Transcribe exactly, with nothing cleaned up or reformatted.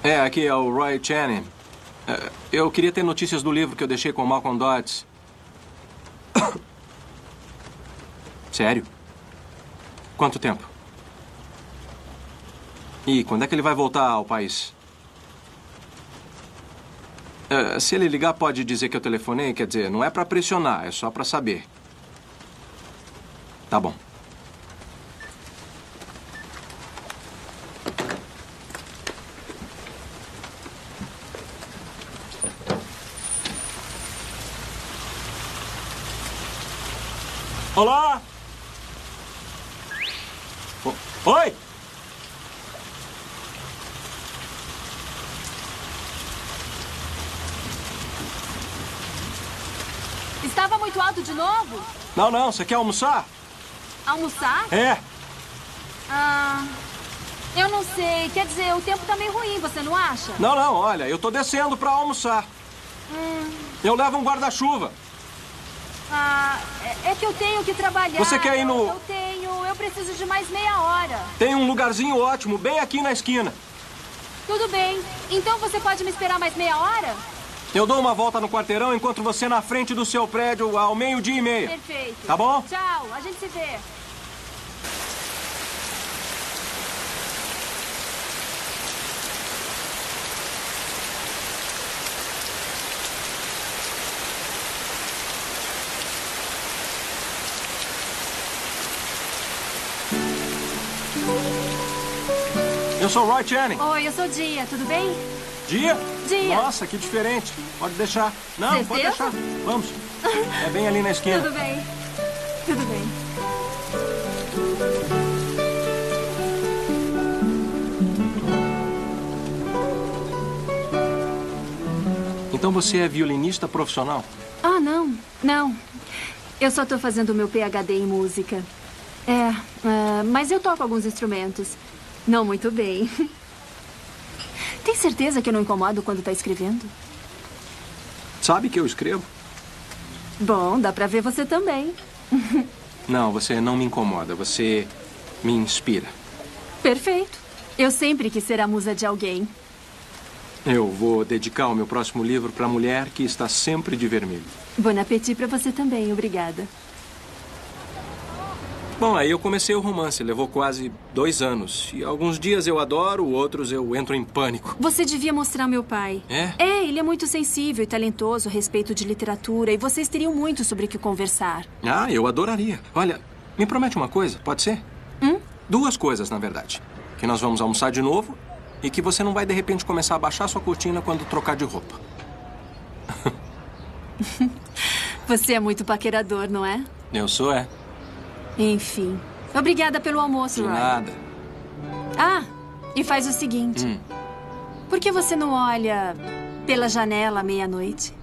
É, aqui é o Roy Channing. É, eu queria ter notícias do livro que eu deixei com o Malcolm Dodds. Sério? Quanto tempo? E quando é que ele vai voltar ao país? É, se ele ligar, pode dizer que eu telefonei. Quer dizer, não é pra pressionar, é só pra saber. Tá bom. Olá! O- Oi! Estava muito alto de novo? Não, não, você quer almoçar? Almoçar? É. Ah, eu não sei. Quer dizer, o tempo tá meio ruim, você não acha? Não, não, olha, eu tô descendo pra almoçar. Hum, Eu levo um guarda-chuva. ah, é, é que eu tenho que trabalhar. Você quer ir no- Eu tenho. Eu preciso de mais meia hora. Tem um lugarzinho ótimo, bem aqui na esquina. Tudo bem. Então você pode me esperar mais meia hora? Eu dou uma volta no quarteirão enquanto você na frente do seu prédio ao meio-dia e meia. Perfeito. Tá bom? Tchau, a gente se vê. Eu sou o Roy Channing. Oi, eu sou Dia, tudo bem? Dia? Dia. Nossa, que diferente. Pode deixar. Não, Certeza? pode deixar. Vamos. É bem ali na esquina. Tudo bem. Tudo bem. Então você é violinista profissional? Ah, não. Não. Eu só tô fazendo o meu P H D em música. É, ah, mas eu toco alguns instrumentos. Não muito bem. Tem certeza que eu não incomodo quando tá escrevendo? Sabe que eu escrevo? Bom, dá pra ver você também. Não, você não me incomoda. Você me inspira. Perfeito. Eu sempre quis ser a musa de alguém. Eu vou dedicar o meu próximo livro para a mulher que está sempre de vermelho. Bon appétit pra você também, obrigada. Bom, aí eu comecei o romance. Levou quase dois anos. E alguns dias eu adoro, outros eu entro em pânico. Você devia mostrar meu pai. É? É, ele é muito sensível e talentoso a respeito de literatura. E vocês teriam muito sobre o que conversar. Ah, eu adoraria. Olha, me promete uma coisa, pode ser? Hum? Duas coisas, na verdade. Que nós vamos almoçar de novo e que você não vai, de repente, começar a baixar sua cortina quando trocar de roupa. Você é muito paquerador, não é? Eu sou, é. Enfim. Obrigada pelo almoço, De Roy. nada. Ah, e faz o seguinte. Hum. Por que você não olha pela janela à meia-noite?